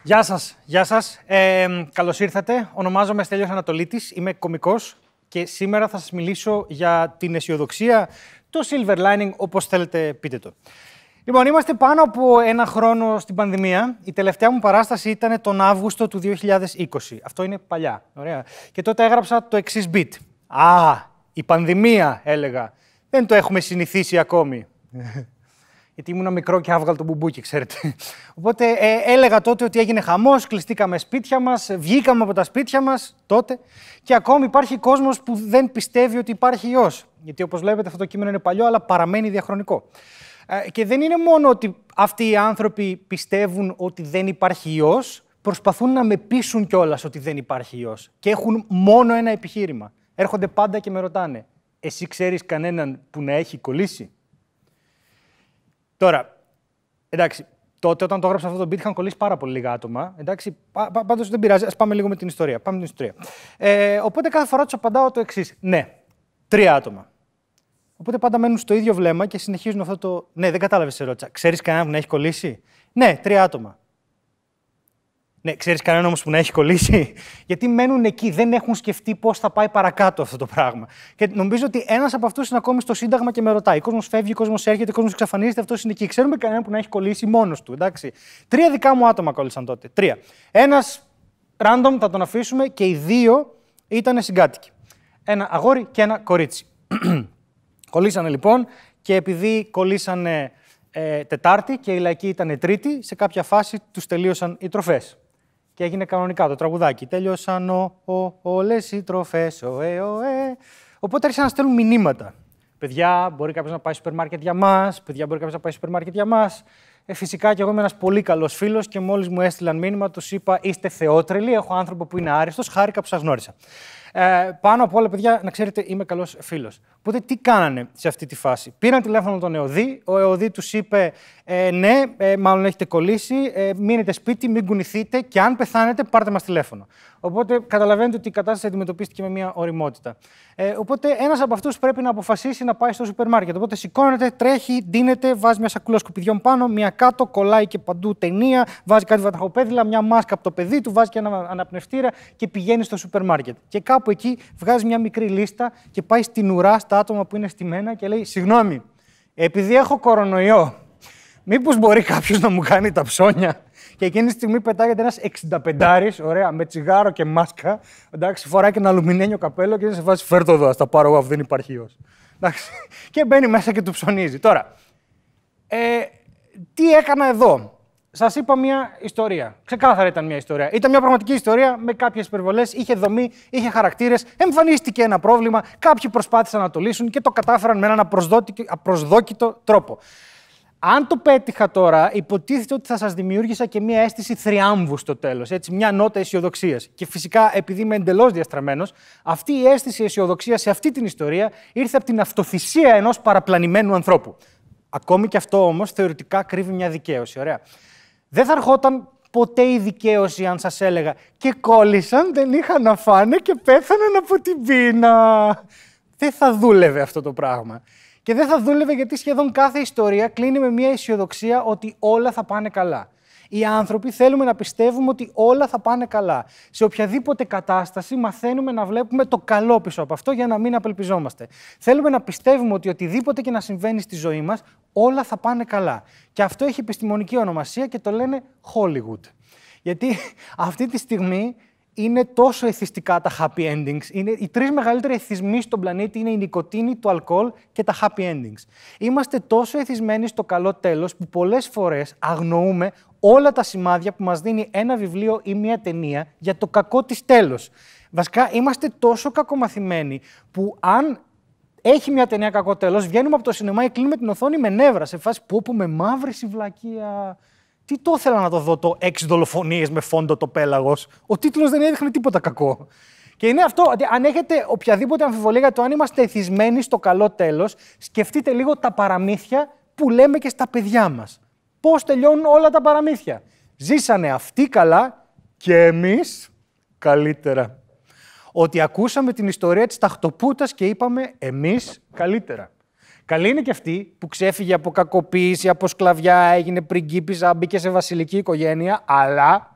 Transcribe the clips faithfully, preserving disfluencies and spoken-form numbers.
Γεια σας, γεια σας. Ε, καλώς ήρθατε. Ονομάζομαι Στέλιος Ανατολίτης, είμαι κωμικός και σήμερα θα σας μιλήσω για την αισιοδοξία, το silver lining, όπως θέλετε πείτε το. Λοιπόν, είμαστε πάνω από ένα χρόνο στην πανδημία. Η τελευταία μου παράσταση ήταν τον Αύγουστο του δύο χιλιάδες είκοσι. Αυτό είναι παλιά, ωραία. Και τότε έγραψα το εξής beat. Α, η πανδημία, έλεγα. Δεν το έχουμε συνηθίσει ακόμη. Γιατί ήμουν μικρό και άβγαλα το μπουμπούκι, ξέρετε. Οπότε ε, έλεγα τότε ότι έγινε χαμός, κλειστήκαμε σπίτια μας, βγήκαμε από τα σπίτια μας τότε και ακόμη υπάρχει κόσμος που δεν πιστεύει ότι υπάρχει ιός. Γιατί όπως βλέπετε αυτό το κείμενο είναι παλιό, αλλά παραμένει διαχρονικό. Ε, και δεν είναι μόνο ότι αυτοί οι άνθρωποι πιστεύουν ότι δεν υπάρχει ιός, προσπαθούν να με πείσουν κιόλας ότι δεν υπάρχει ιός. Και έχουν μόνο ένα επιχείρημα. Έρχονται πάντα και με ρωτάνε, εσύ ξέρεις κανέναν που να έχει κολλήσει? Τώρα, εντάξει, τότε όταν το έγραψα αυτό το beat είχαν κολλήσει πάρα πολύ λίγα άτομα. Εντάξει, πα, πα, πάντως δεν πειράζει, ας πάμε λίγο με την ιστορία. Πάμε με την ιστορία. Ε, οπότε κάθε φορά τους απαντάω το εξής. Ναι, τρία άτομα. Οπότε πάντα μένουν στο ίδιο βλέμμα και συνεχίζουν αυτό το. Ναι, δεν κατάλαβες, ερώτησα. Ξέρεις κανέναν που να έχει κολλήσει? Ναι, τρία άτομα. Ναι, ξέρεις κανέναν όμως που να έχει κολλήσει? Γιατί μένουν εκεί, δεν έχουν σκεφτεί πώς θα πάει παρακάτω αυτό το πράγμα. Και νομίζω ότι ένας από αυτούς είναι ακόμη στο Σύνταγμα και με ρωτάει. Ο κόσμος φεύγει, ο κόσμος έρχεται, ο κόσμος εξαφανίζεται, αυτός είναι εκεί. Ξέρουμε κανέναν που να έχει κολλήσει μόνος του, εντάξει. Τρία δικά μου άτομα κόλλησαν τότε. Τρία. Ένας random, θα τον αφήσουμε, και οι δύο ήταν συγκάτοικοι. Ένα αγόρι και ένα κορίτσι. Κολλήσανε λοιπόν, και επειδή κολλήσανε ε, Τετάρτη και η λαϊκή ήταν Τρίτη, σε κάποια φάση τους τελείωσαν οι τροφές. Και έγινε κανονικά το τραγουδάκι. Τέλειωσαν ο, ο, όλες οι τροφές, ο, ε, ο, ε. Οπότε άρχισαν να στέλνουν μηνύματα. Παιδιά, μπορεί κάποιος να πάει στο σούπερ μάρκετ για μας. Παιδιά, μπορεί κάποιος να πάει στο σούπερ μάρκετ για μας. Ε, φυσικά και εγώ είμαι ένας πολύ καλός φίλος και μόλις μου έστειλαν μήνυμα, τους είπα: είστε θεότρελοι. Έχω άνθρωπο που είναι άριστος. Χάρηκα που σας γνώρισα. Ε, πάνω απ' όλα, παιδιά, να ξέρετε, είμαι καλός φίλος. Οπότε τι κάνανε σε αυτή τη φάση? Πήραν τηλέφωνο τον ΕΟΔΗ. Ο ΕΟΔΗ τους είπε: ε, ναι, ε, μάλλον έχετε κολλήσει. Ε, μείνετε σπίτι, μην κουνηθείτε και αν πεθάνετε, πάρτε μας τηλέφωνο. Οπότε καταλαβαίνετε ότι η κατάσταση αντιμετωπίστηκε με μια ωριμότητα. Ε, οπότε ένας από αυτούς πρέπει να αποφασίσει να πάει στο σούπερ μάρκετ. Οπότε σηκώνεται, τρέχει, ντύνεται, βάζει μια σακούλα σκουπιδιών πάνω, μια κάτω, κολλάει και παντού ταινία, βάζει κάτι βαταχοπέδιλα, μια μάσκα από το παιδί του, βάζει και ένα αναπνευστήρα και πηγαίνει στο σούπερ μάρκετ. Και κάπου εκεί βγάζει μια μικρή λίστα και πάει στην ουρά στα άτομα που είναι στημένα και λέει: συγγνώμη, επειδή έχω κορονοϊό, μήπως μπορεί κάποιος να μου κάνει τα ψώνια? Και εκείνη τη στιγμή πετάγεται ένας εξηνταπεντάρης, ωραία, με τσιγάρο και μάσκα. Εντάξει, φοράει και ένα αλουμινένιο καπέλο και είναι σε φάση: φέρ' το εδώ, ας τα πάρω εγώ, αφού δεν υπάρχει ιός. Εντάξει, και μπαίνει μέσα και του ψωνίζει. Τώρα, ε, τι έκανα εδώ? Σας είπα μια ιστορία. Ξεκάθαρα ήταν μια ιστορία. Ήταν μια πραγματική ιστορία με κάποιες υπερβολές, είχε δομή, είχε χαρακτήρες, εμφανίστηκε ένα πρόβλημα, κάποιοι προσπάθησαν να το λύσουν και το κατάφεραν με έναν απροσδόκητο τρόπο. Αν το πέτυχα τώρα, υποτίθεται ότι θα σας δημιούργησα και μια αίσθηση θριάμβου στο τέλος, έτσι, μια νότα αισιοδοξίας. Και φυσικά, επειδή είμαι εντελώς διαστραμμένος, αυτή η αίσθηση αισιοδοξίας σε αυτή την ιστορία ήρθε από την αυτοθυσία ενός παραπλανημένου ανθρώπου. Ακόμη και αυτό όμως θεωρητικά κρύβει μια δικαίωση, ωραία. Δεν θα ερχόταν ποτέ η δικαίωση αν σας έλεγα και κόλλησαν, δεν είχαν να φάνε και πέθαναν από την πείνα. Δεν θα δούλευε αυτό το πράγμα. Και δεν θα δούλευε γιατί σχεδόν κάθε ιστορία κλείνει με μια αισιοδοξία ότι όλα θα πάνε καλά. Οι άνθρωποι θέλουμε να πιστεύουμε ότι όλα θα πάνε καλά. Σε οποιαδήποτε κατάσταση μαθαίνουμε να βλέπουμε το καλό πίσω από αυτό για να μην απελπιζόμαστε. Θέλουμε να πιστεύουμε ότι οτιδήποτε και να συμβαίνει στη ζωή μας, όλα θα πάνε καλά. Και αυτό έχει επιστημονική ονομασία και το λένε Hollywood. Γιατί αυτή τη στιγμή είναι τόσο εθιστικά τα happy endings. Είναι, οι τρεις μεγαλύτεροι εθισμοί στον πλανήτη είναι η νοικοτήνη, το αλκοόλ και τα happy endings. Είμαστε τόσο εθισμένοι στο καλό τέλος που πολλές φορές αγνοούμε όλα τα σημάδια που μας δίνει ένα βιβλίο ή μια ταινία για το κακό της τέλος. Βασικά, είμαστε τόσο κακομαθημένοι που αν έχει μια ταινία κακό τέλος, βγαίνουμε από το σινεμά ή κλείνουμε την οθόνη με νεύρα, σε φάση που όπου με μαύρη βλακεία. Τι το ήθελα να το δω το έξι δολοφονίες με φόντο το πέλαγος. Ο τίτλος δεν έδειχνε τίποτα κακό. Και είναι αυτό, ότι αν έχετε οποιαδήποτε αμφιβολία για το αν είμαστε εθισμένοι στο καλό τέλος, σκεφτείτε λίγο τα παραμύθια που λέμε και στα παιδιά μας. Πώς τελειώνουν όλα τα παραμύθια? Ζήσανε αυτοί καλά και εμείς καλύτερα. Ότι ακούσαμε την ιστορία της ταχτοπούτας και είπαμε εμείς καλύτερα. Καλή είναι και αυτή που ξέφυγε από κακοποίηση, από σκλαβιά, έγινε πριγκίπισσα, μπήκε σε βασιλική οικογένεια, αλλά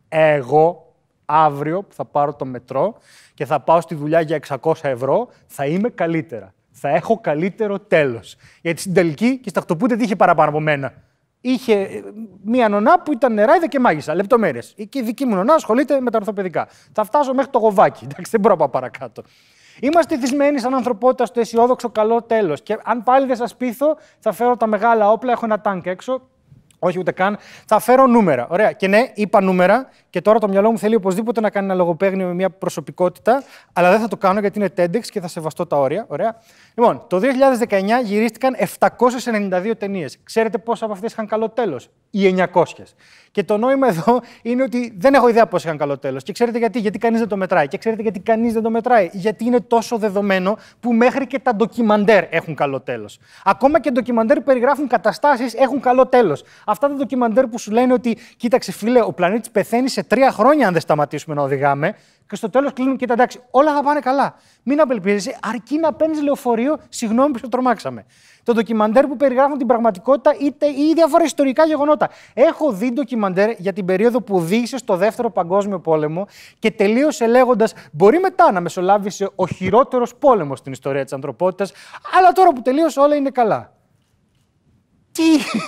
Εγώ αύριο που θα πάρω το μετρό και θα πάω στη δουλειά για εξακόσια ευρώ, θα είμαι καλύτερα. Θα έχω καλύτερο τέλος. Γιατί στην τελική και στα χτωπούτε τι είχε παραπάνω από μένα. Είχε μία νονά που ήταν νεράιδε και μάγισσα. Λεπτομέρειες. Και η δική μου νονά ασχολείται με τα ορθοπαιδικά. Θα φτάσω μέχρι το γοβάκι. Εντάξει, δεν μπορώ να πάω παρακάτω. Είμαστε θυσμένοι σαν ανθρωπότητα στο αισιόδοξο καλό τέλος. Και αν πάλι δεν σας πείθω, θα φέρω τα μεγάλα όπλα. Έχω ένα τάγκ έξω. Όχι ούτε καν. Θα φέρω νούμερα. Ωραία. Και ναι, είπα νούμερα. Και τώρα το μυαλό μου θέλει οπωσδήποτε να κάνει ένα λογοπαίγνιο με μια προσωπικότητα. Αλλά δεν θα το κάνω γιατί είναι TEDx και θα σεβαστώ τα όρια. Ωραία. Λοιπόν, το δύο χιλιάδες δεκαεννιά γυρίστηκαν επτακόσιες ενενήντα δύο ταινίες. Ξέρετε πόσες από αυτές είχαν καλό τέλος? Οι εννιακόσιες. Και το νόημα εδώ είναι ότι δεν έχω ιδέα πόσες είχαν καλό τέλος. Και ξέρετε γιατί? Γιατί κανείς δεν το μετράει. Και ξέρετε γιατί κανείς δεν το μετράει? Γιατί είναι τόσο δεδομένο που μέχρι και τα ντοκιμαντέρ έχουν καλό τέλος. Ακόμα και ντοκιμαντέρ που περιγράφουν καταστάσεις έχουν καλό τέλος. Αυτά τα ντοκιμαντέρ που σου λένε ότι κοίταξε, φίλε, ο πλανήτης πεθαίνει σε τρία χρόνια αν δεν σταματήσουμε να οδηγάμε. Και στο τέλος κλείνουν, κοίτα, εντάξει, όλα θα πάνε καλά. Μην απελπίζεσαι, αρκεί να παίρνεις λεωφορείο, συγγνώμη που σε τρομάξαμε. Το ντοκιμαντέρ που περιγράφουν την πραγματικότητα είτε, ή διάφορα ιστορικά γεγονότα. Έχω δει ντοκιμαντέρ για την περίοδο που οδήγησε στο Δεύτερο Παγκόσμιο Πόλεμο και τελείωσε λέγοντας: μπορεί μετά να μεσολάβησε ο χειρότερος πόλεμος στην ιστορία της ανθρωπότητας, αλλά τώρα που τελείωσε όλα είναι καλά. Τι.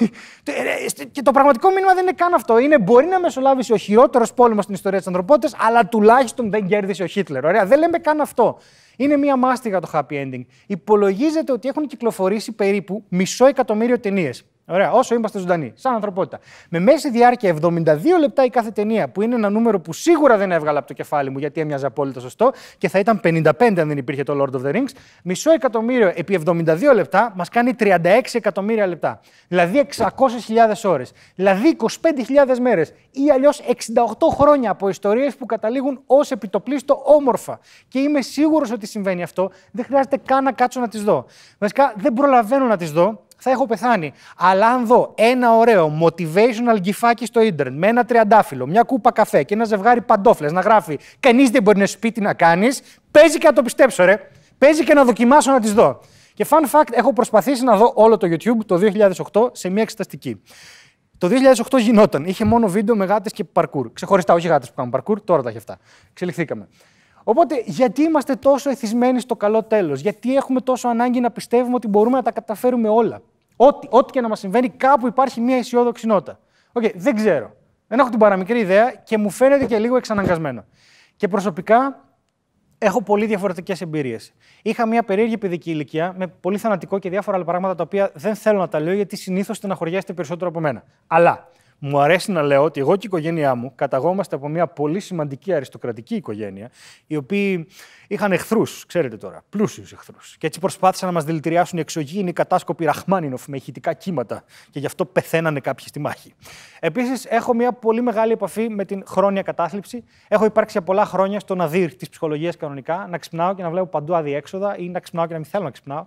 Και το πραγματικό μήνυμα δεν είναι καν αυτό. Είναι μπορεί να μεσολάβησε ο χειρότερος πόλεμος στην ιστορία της ανθρωπότητας, αλλά τουλάχιστον δεν κέρδισε ο Χίτλερ. Ωραία. Δεν λέμε καν αυτό. Είναι μία μάστιγα το happy ending. Υπολογίζεται ότι έχουν κυκλοφορήσει περίπου μισό εκατομμύριο ταινίες. Ωραία, όσο είμαστε ζωντανοί, σαν ανθρωπότητα. Με μέση διάρκεια εβδομήντα δύο λεπτά η κάθε ταινία, που είναι ένα νούμερο που σίγουρα δεν έβγαλα από το κεφάλι μου γιατί έμοιαζε απόλυτα σωστό και θα ήταν πενήντα πέντε αν δεν υπήρχε το Lord of the Rings, μισό εκατομμύριο επί εβδομήντα δύο λεπτά μας κάνει τριάντα έξι εκατομμύρια λεπτά. Δηλαδή εξακόσιες χιλιάδες ώρες. Δηλαδή είκοσι πέντε χιλιάδες μέρες. Ή αλλιώς εξήντα οκτώ χρόνια από ιστορίες που καταλήγουν ως επιτοπλίστο όμορφα. Και είμαι σίγουρος ότι συμβαίνει αυτό. Δεν χρειάζεται καν να κάτσω να τις δω. Βασικά δεν προλαβαίνω να τις δω. Θα έχω πεθάνει. Αλλά αν δω ένα ωραίο motivational γκυφάκι στο ίντερνετ με ένα τριαντάφυλλο, μια κούπα καφέ και ένα ζευγάρι παντόφλες να γράφει «Κανείς δεν μπορεί να σου πει τι να κάνεις», παίζει και να το πιστέψω, ρε. Παίζει και να δοκιμάσω να τις δω. Και fun fact, έχω προσπαθήσει να δω όλο το YouTube το δύο χιλιάδες οκτώ σε μια εξεταστική. Το δύο χιλιάδες οκτώ γινόταν. Είχε μόνο βίντεο με γάτες και parkour. Ξεχωριστά, όχι γάτες που κάνουν parkour, τώρα τα έχει αυτά. Εξελιχθήκαμε. Οπότε, γιατί είμαστε τόσο εθισμένοι στο καλό τέλος, γιατί έχουμε τόσο ανάγκη να πιστεύουμε ότι μπορούμε να τα καταφέρουμε όλα. Ό,τι, ό,τι και να μας συμβαίνει, κάπου υπάρχει μια αισιόδοξη νότα. Οκ, okay, δεν ξέρω. Δεν έχω την παραμικρή ιδέα και μου φαίνεται και λίγο εξαναγκασμένο. Και προσωπικά έχω πολύ διαφορετικές εμπειρίες. Είχα μια περίεργη παιδική ηλικία με πολύ θανατικό και διάφορα άλλα πράγματα τα οποία δεν θέλω να τα λέω γιατί συνήθως στεναχωριέστε περισσότερο από μένα. Αλλά μου αρέσει να λέω ότι εγώ και η οικογένειά μου καταγόμαστε από μια πολύ σημαντική αριστοκρατική οικογένεια, οι οποίοι είχαν εχθρούς, ξέρετε τώρα, πλούσιους εχθρούς. Και έτσι προσπάθησαν να μας δηλητηριάσουν οι εξωγήινοι κατάσκοποι Ραχμάνινοφ με ηχητικά κύματα, και γι' αυτό πεθαίνανε κάποιοι στη μάχη. Επίσης, έχω μια πολύ μεγάλη επαφή με την χρόνια κατάθλιψη. Έχω υπάρξει για πολλά χρόνια στο ναδύρ της ψυχολογίας κανονικά, να ξυπνάω και να βλέπω παντού αδιέξοδα ή να ξυπνάω και να μην θέλω να ξυπνάω.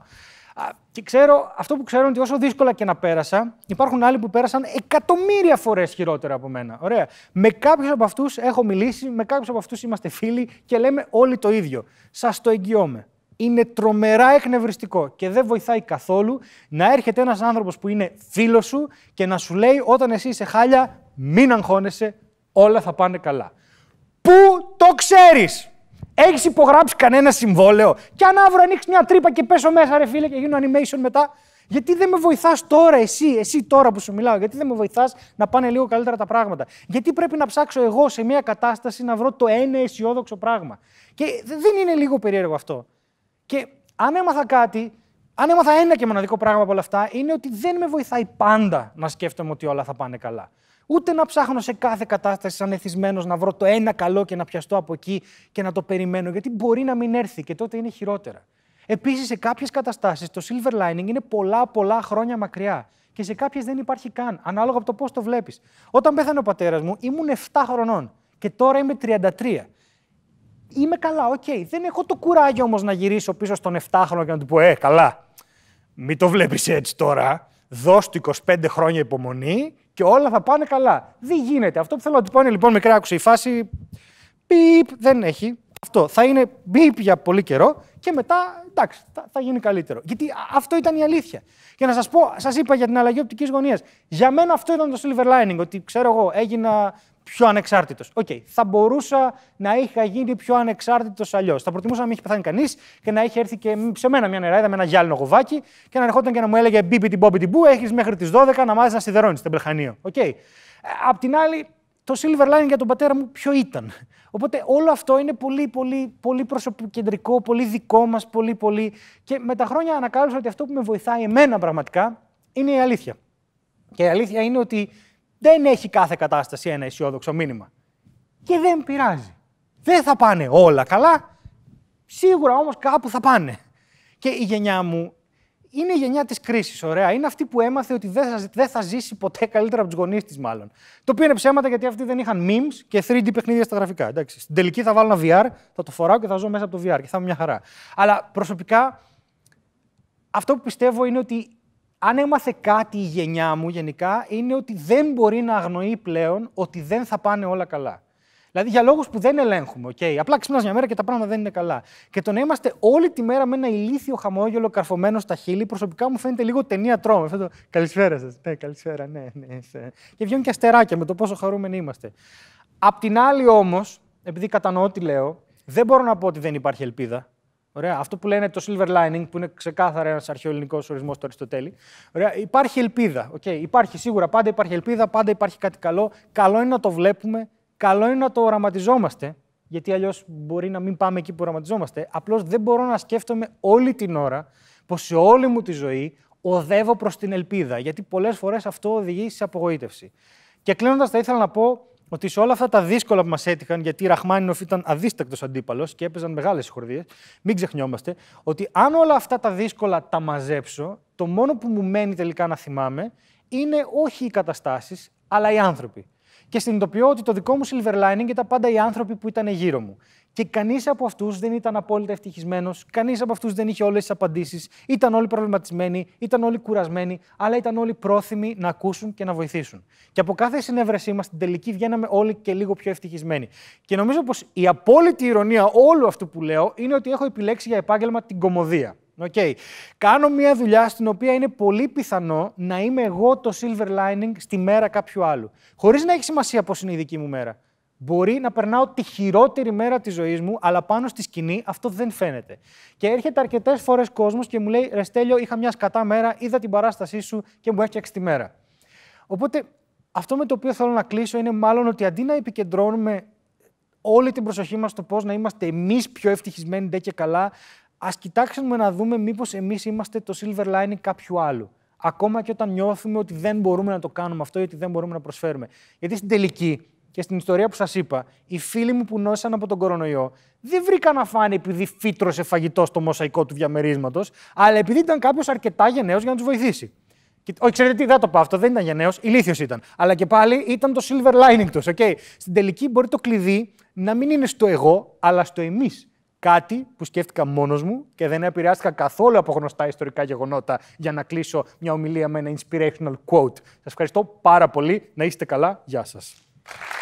Και ξέρω, αυτό που ξέρω είναι ότι όσο δύσκολα και να πέρασα, υπάρχουν άλλοι που πέρασαν εκατομμύρια φορές χειρότερα από μένα. Ωραία. Με κάποιους από αυτούς έχω μιλήσει, με κάποιους από αυτούς είμαστε φίλοι και λέμε όλοι το ίδιο. Σας το εγγυώμαι. Είναι τρομερά εκνευριστικό και δεν βοηθάει καθόλου να έρχεται ένας άνθρωπος που είναι φίλος σου και να σου λέει όταν εσύ είσαι χάλια, μην αγχώνεσαι, όλα θα πάνε καλά. Πού το ξέρεις? Έχεις υπογράψει κανένα συμβόλαιο? Και αν αύριο ανοίξει μια τρύπα και πέσω μέσα, ρε φίλε, και γίνω animation μετά, γιατί δεν με βοηθάς τώρα, εσύ, εσύ τώρα που σου μιλάω, γιατί δεν με βοηθάς να πάνε λίγο καλύτερα τα πράγματα? Γιατί πρέπει να ψάξω εγώ σε μια κατάσταση να βρω το ένα αισιόδοξο πράγμα? Και δεν είναι λίγο περίεργο αυτό? Και αν έμαθα κάτι, αν έμαθα ένα και μοναδικό πράγμα από όλα αυτά, είναι ότι δεν με βοηθάει πάντα να σκέφτομαι ότι όλα θα πάνε καλά. Ούτε να ψάχνω σε κάθε κατάσταση σαν εθισμένος να βρω το ένα καλό και να πιαστώ από εκεί και να το περιμένω, γιατί μπορεί να μην έρθει και τότε είναι χειρότερα. Επίσης, σε κάποιες καταστάσεις το silver lining είναι πολλά πολλά χρόνια μακριά και σε κάποιες δεν υπάρχει καν, ανάλογα από το πώς το βλέπεις. Όταν πέθανε ο πατέρας μου, ήμουν επτά χρονών και τώρα είμαι τριάντα τρία. Είμαι καλά, οκ. Okay. Δεν έχω το κουράγιο όμως να γυρίσω πίσω στον επτάχρονο και να του πω: Ε, καλά, μην το βλέπεις έτσι τώρα. Δώσ' του είκοσι πέντε χρόνια υπομονή και όλα θα πάνε καλά. Δεν γίνεται. Αυτό που θέλω να του πω είναι λοιπόν, μικρά άκουσε η φάση. Πιπ, δεν έχει. Αυτό θα είναι πιπ για πολύ καιρό και μετά εντάξει, θα, θα γίνει καλύτερο. Γιατί αυτό ήταν η αλήθεια. Και να σας πω, σας είπα για την αλλαγή οπτικής γωνίας. Για μένα αυτό ήταν το silver lining. Ότι ξέρω εγώ, έγινα πιο ανεξάρτητος. Οκ, okay, θα μπορούσα να είχα γίνει πιο ανεξάρτητος αλλιώς. Θα προτιμούσα να μην έχει πεθάνει κανείς και να είχε έρθει και σε μένα μια νεράιδα με ένα γυάλινο γοβάκι και να ερχόταν και να μου έλεγε μπίπι μπόμπι την μπού, έχεις μέχρι τις δώδεκα να μάθεις να σιδερώνεις στην Πελχανείο. Okay. Απ' την άλλη, το silver lining για τον πατέρα μου ποιο ήταν. Οπότε όλο αυτό είναι πολύ, πολύ, πολύ προσωποκεντρικό, πολύ δικό μας, πολύ, πολύ. Και με τα χρόνια ανακάλυψα ότι αυτό που με βοηθάει εμένα πραγματικά είναι η αλήθεια. Και η αλήθεια είναι ότι δεν έχει κάθε κατάσταση ένα αισιόδοξο μήνυμα. Και δεν πειράζει. Δεν θα πάνε όλα καλά. Σίγουρα όμως κάπου θα πάνε. Και η γενιά μου είναι η γενιά της κρίσης, ωραία. Είναι αυτή που έμαθε ότι δεν θα, δεν θα ζήσει ποτέ καλύτερα από τους γονείς της, μάλλον. Το οποίο είναι ψέματα γιατί αυτοί δεν είχαν memes και θρι ντι παιχνίδια στα γραφικά. Εντάξει. Στην τελική θα βάλω ένα βι αρ, θα το φοράω και θα ζω μέσα από το βι αρ και θα είμαι μια χαρά. Αλλά προσωπικά αυτό που πιστεύω είναι ότι αν έμαθε κάτι η γενιά μου γενικά, είναι ότι δεν μπορεί να αγνοεί πλέον ότι δεν θα πάνε όλα καλά. Δηλαδή για λόγους που δεν ελέγχουμε, okay. Απλά ξυπνάς μια μέρα και τα πράγματα δεν είναι καλά. Και το να είμαστε όλη τη μέρα με ένα ηλίθιο χαμόγελο καρφωμένο στα χείλη, προσωπικά μου φαίνεται λίγο ταινία τρόμου. Αυτό το καλησπέρα σας. Ναι, καλησπέρα, ναι, ναι. Και βγαίνουν και αστεράκια με το πόσο χαρούμενοι είμαστε. Απ' την άλλη όμως, επειδή κατανοώ τι λέω, δεν μπορώ να πω ότι δεν υπάρχει ελπίδα. Ωραία. Αυτό που λένε το silver lining, που είναι ξεκάθαρα ένας αρχαιοελληνικός ορισμός του Αριστοτέλη. Ωραία. Υπάρχει ελπίδα. Okay. Υπάρχει σίγουρα, πάντα υπάρχει ελπίδα, πάντα υπάρχει κάτι καλό. Καλό είναι να το βλέπουμε, καλό είναι να το οραματιζόμαστε, γιατί αλλιώς μπορεί να μην πάμε εκεί που οραματιζόμαστε. Απλώς δεν μπορώ να σκέφτομαι όλη την ώρα πως σε όλη μου τη ζωή οδεύω προς την ελπίδα, γιατί πολλές φορές αυτό οδηγεί σε απογοήτευση. Και κλείνοντας, θα ήθελα να πω ότι σε όλα αυτά τα δύσκολα που μας έτυχαν, γιατί η Ραχμάνινοφ ήταν αδίστακτος αντίπαλος και έπαιζαν μεγάλες συγχορδίες, μην ξεχνιόμαστε ότι αν όλα αυτά τα δύσκολα τα μαζέψω, το μόνο που μου μένει τελικά να θυμάμαι είναι όχι οι καταστάσεις, αλλά οι άνθρωποι. Και συνειδητοποιώ ότι το δικό μου silver lining ήταν πάντα οι άνθρωποι που ήταν γύρω μου. Και κανείς από αυτούς δεν ήταν απόλυτα ευτυχισμένος, κανείς από αυτούς δεν είχε όλες τις απαντήσεις, ήταν όλοι προβληματισμένοι, ήταν όλοι κουρασμένοι, αλλά ήταν όλοι πρόθυμοι να ακούσουν και να βοηθήσουν. Και από κάθε συνέβρεσή μας στην τελική βγαίναμε όλοι και λίγο πιο ευτυχισμένοι. Και νομίζω πως η απόλυτη ηρωνία όλου αυτού που λέω είναι ότι έχω επιλέξει για επάγγελμα την κωμωδία. Okay. Κάνω μια δουλειά στην οποία είναι πολύ πιθανό να είμαι εγώ το silver lining στη μέρα κάποιου άλλου. Χωρίς να έχει σημασία πώς είναι η δική μου μέρα. Μπορεί να περνάω τη χειρότερη μέρα της ζωής μου, αλλά πάνω στη σκηνή αυτό δεν φαίνεται. Και έρχεται αρκετές φορές κόσμος και μου λέει: Ρε Στέλιο, είχα μια σκατά μέρα, είδα την παράστασή σου και μου έφτιαξε τη μέρα. Οπότε αυτό με το οποίο θέλω να κλείσω είναι μάλλον ότι αντί να επικεντρώνουμε όλη την προσοχή μας στο πώς να είμαστε εμείς πιο ευτυχισμένοι ντε και καλά, ας κοιτάξουμε να δούμε μήπως εμείς είμαστε το silver lining κάποιου άλλου. Ακόμα και όταν νιώθουμε ότι δεν μπορούμε να το κάνουμε αυτό ή ότι δεν μπορούμε να προσφέρουμε. Γιατί στην τελική και στην ιστορία που σας είπα, οι φίλοι μου που νόσησαν από τον κορονοϊό δεν βρήκαν να φάνε επειδή φύτρωσε φαγητό στο μοσαϊκό του διαμερίσματος, αλλά επειδή ήταν κάποιος αρκετά γενναίος για να τους βοηθήσει. Και, όχι, ξέρετε τι, δεν το πω αυτό, δεν ήταν γενναίος, ηλίθιος ήταν. Αλλά και πάλι ήταν το silver lining τους. Okay. Στην τελική μπορεί το κλειδί να μην είναι στο εγώ, αλλά στο εμείς. Κάτι που σκέφτηκα μόνος μου και δεν επηρεάστηκα καθόλου από γνωστά ιστορικά γεγονότα για να κλείσω μια ομιλία με ένα inspirational quote. Σας ευχαριστώ πάρα πολύ. Να είστε καλά. Γεια σας.